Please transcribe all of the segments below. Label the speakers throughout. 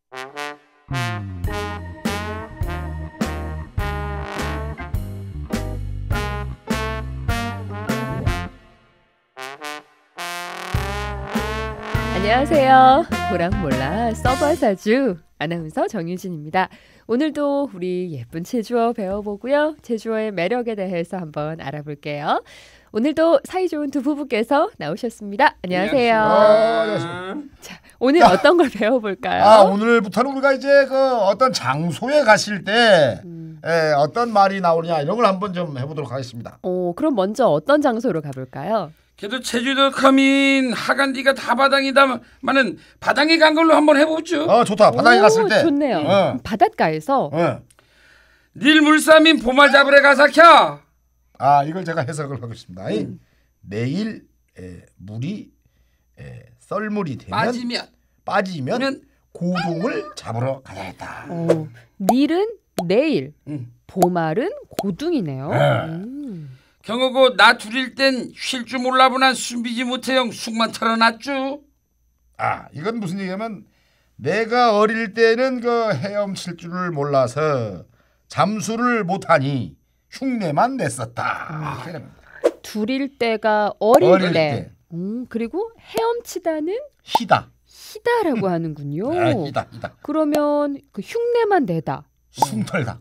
Speaker 1: 안녕하세요. 보랑몰라 서버사주 아나운서 정유진입니다. 오늘도 우리 예쁜 제주어 배워보고요. 제주어의 매력에 대해서 한번 알아볼게요. 오늘도 사이좋은 두 부부께서 나오셨습니다. 안녕하세요.
Speaker 2: 안녕하세요.
Speaker 1: 자, 오늘 어떤 걸 배워볼까요?
Speaker 2: 오늘부터는 우리가 이제 그 어떤 장소에 가실 때 어떤 말이 나오느냐 이런 걸 한번 좀 해보도록 하겠습니다.
Speaker 1: 그럼 먼저 어떤 장소로 가볼까요?
Speaker 3: 그래도 제주도 가면 하간디가 다 바당이다마는 바당에 간 걸로 한번 해보죠.
Speaker 2: 좋다. 바다에 갔을 때.
Speaker 1: 좋네요. 바닷가에서.
Speaker 3: 닐 물삼인 보말 잡으러 가사켜.
Speaker 2: 이걸 제가 해석을 하고 있습니다. 내일 물이 썰물이 되면 빠지면 고둥을 잡으러 가야겠다.
Speaker 1: 닐은 내일, 보말은 고둥이네요.
Speaker 3: 경호고 나 둘일 땐 쉴 줄 몰라보난 숨비지 못해요. 숙만 털어놨죠.
Speaker 2: 이건 무슨 얘기냐면 내가 어릴 때는 그 헤엄칠 줄을 몰라서 잠수를 못하니 흉내만 냈었다.
Speaker 1: 둘일 때가 어릴 때. 그리고 헤엄치다는 희다라고 하는군요.
Speaker 2: 희다.
Speaker 1: 그러면 그 흉내만 내다.
Speaker 2: 숭털다.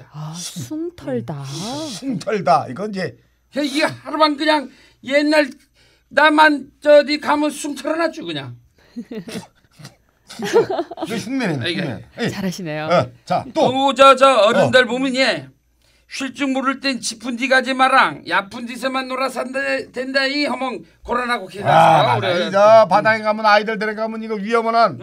Speaker 1: 숭털다.
Speaker 2: 이건 이제
Speaker 3: 이게 하루만 그냥 옛날 나만 저기 가면 숨 털어놨죠 그냥.
Speaker 2: 흉내내네.
Speaker 1: 잘하시네요.
Speaker 2: 자, 또.
Speaker 3: 저 어른들 보면 쉴 줄 모를 땐 짚은 디 가지 마랑 야쁜 데서만 놀아 산다 된다 이 허멍 고란하고 기다려.
Speaker 2: 그래. 저 바다에 가면 아이들 데려가면 이거 위험하죠.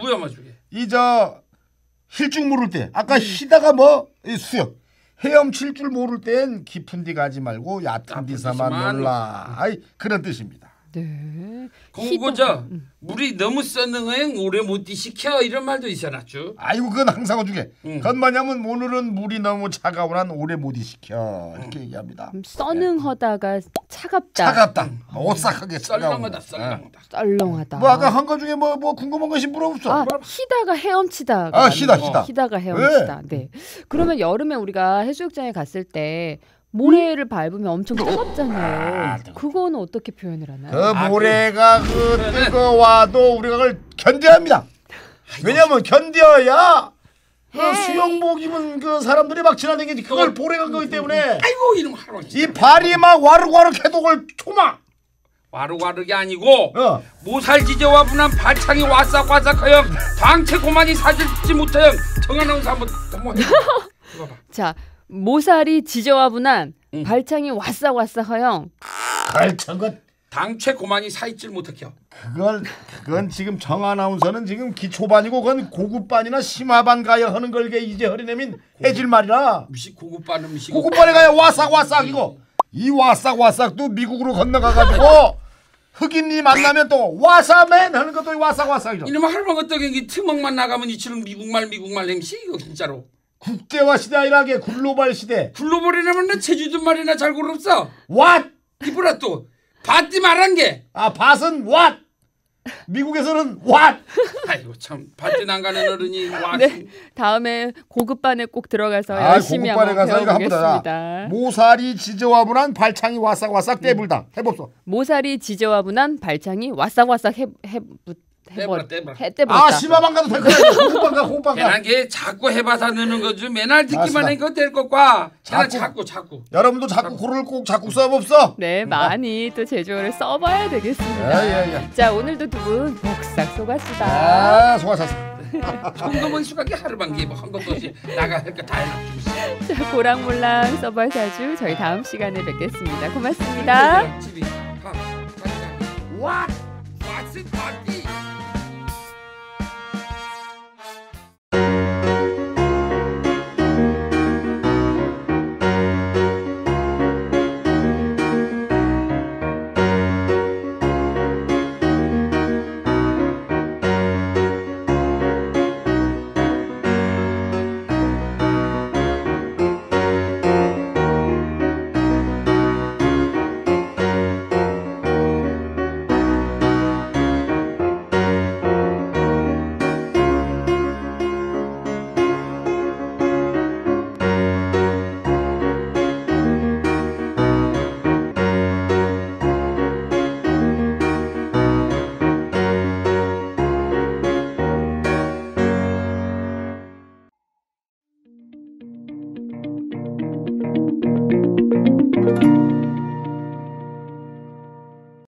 Speaker 2: 힐 줄 모를 때 아까 희다가 수영 헤엄칠 줄 모를 땐 깊은 데 가지 말고 얕은 데서만 놀라. 그런 뜻입니다.
Speaker 1: 네.
Speaker 3: 그리고 물이 너무 썩는 거엔 오래 못 뒤시켜 이런 말도 있어놨죠.
Speaker 2: 그건 항상 어중에 그건 뭐냐면 오늘은 물이 너무 차가우란 오래 못 뒤시켜 이렇게 얘기합니다.
Speaker 1: 써능하다가 차갑다.
Speaker 2: 오싹하게
Speaker 3: 썰렁하다.
Speaker 2: 아까 한 거 중에 궁금한 것이 물어봤어.
Speaker 1: 희다가 헤엄치다. 희다가 헤엄치다. 네. 그러면 여름에 우리가 해수욕장에 갔을 때 모래를 밟으면 엄청 뜨겁잖아요. 그거는 어떻게 표현을 하나요?
Speaker 2: 그 모래가 뜨거워도 우리가 그걸 견뎌야 합니다. 왜냐면 견뎌야 수영복 입은 그 사람들이 막 지나다니지. 그걸 모래가 거기 때문에
Speaker 3: 이놈 하루
Speaker 2: 이 발이 막 와르와르해도 그걸 초막
Speaker 3: 와르와르게 아니고 모살 지저와 분한 발창이 와싹와싹하여 당체 고만이 사질지 못하여 정아나운서 한번 해봐.
Speaker 1: 자, 모살이 지저와분한 발창이 와싹와싹하여
Speaker 3: 당최 고만이 사있질 못하켜.
Speaker 2: 그건 지금 정아나운서는 지금 기초반이고 그건 고급반이나 심화반 가야 하는 걸게 이제 허리내민 해질 말이라. 고급반에 가야 와싹와싹이고 이 와싹와싹도 미국으로 건너가가지고 흑인이 만나면 또 와사맨 하는 것도 와싹와싹이죠.
Speaker 3: 이놈 할망 어떻게 트먹만 나가면 이처럼 미국말 냄새 이거 진짜로.
Speaker 2: 국제화 시대 아니라게 글로벌 시대.
Speaker 3: 글로벌이라면 제주도 말이나 잘 고르겠어.
Speaker 2: What?
Speaker 3: 이보라 또 받지 말한 게.
Speaker 2: 밭은 what? 미국에서는 what?
Speaker 3: 아이고 참 받지 난가는 어른이 what?
Speaker 1: 네, 다음에 고급반에 꼭 들어가서 열심히 한번 배워보겠습니다.
Speaker 2: 모살이 지저와분한 발창이 와싹와싹 떼불다. 해봅소.
Speaker 1: 모살이 지저와분한 발창이 와싹와싹
Speaker 3: 해떼버렸다.
Speaker 2: 심화반 가도 될 거야. 호흡반 가.
Speaker 3: 걔는 게 자꾸 해봐서 느는 거지. 맨날 듣기만 하니까 될 것과. 자꾸.
Speaker 2: 여러분도 자꾸 고를 꼭 자꾸 써봅소.
Speaker 1: 네, 많이 또 제주어를 써봐야 되겠습니다. 자, 오늘도 두 분 복싹 속았수다.
Speaker 2: 속았어.
Speaker 3: 정도면 수각이 하루반기 한 것도 없이 나가 할 거 다 해놨죠.
Speaker 1: 자, 보랑몰랑 서버사주 저희 다음 시간에 뵙겠습니다. 고맙습니다.
Speaker 3: 집이 What's it party?